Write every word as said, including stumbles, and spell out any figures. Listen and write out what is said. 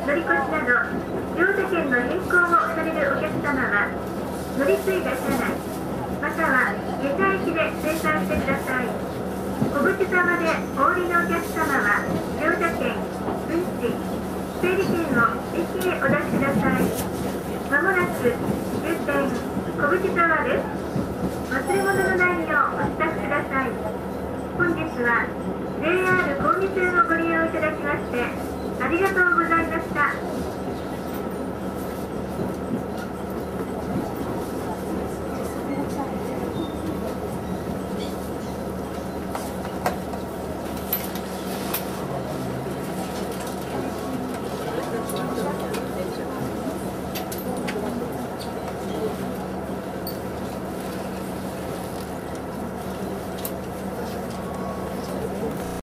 乗り越しなど乗車券の変更をされるお客様は乗り継いだ車内または下車駅で精算してください。おぶち様でお降りのお客様は乗車券、運賃、整理券を駅へお出しください。まもなく終点小淵沢です。忘れ物のないようお支度ください。本日は ジェイアール 小海線をご利用いただきましてありがとうございました。